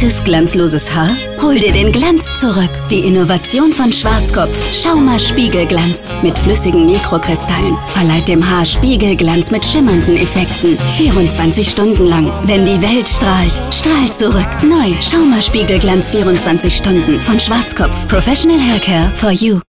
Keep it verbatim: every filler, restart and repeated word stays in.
Altes, glanzloses Haar? Hol dir den Glanz zurück. Die Innovation von Schwarzkopf, Schauma Spiegelglanz mit flüssigen Mikrokristallen, verleiht dem Haar Spiegelglanz mit schimmernden Effekten. vierundzwanzig Stunden lang. Wenn die Welt strahlt, strahlt zurück. Neu, Schauma Spiegelglanz vierundzwanzig Stunden von Schwarzkopf. Professional Haircare for you.